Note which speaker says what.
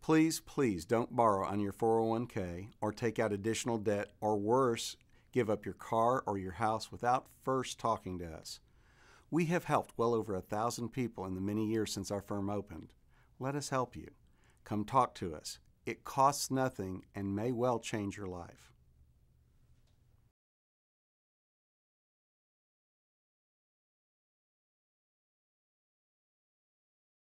Speaker 1: Please, please don't borrow on your 401k or take out additional debt, or worse, give up your car or your house without first talking to us. We have helped well over 1,000 people in the many years since our firm opened. Let us help you. Come talk to us. It costs nothing and may well change your life.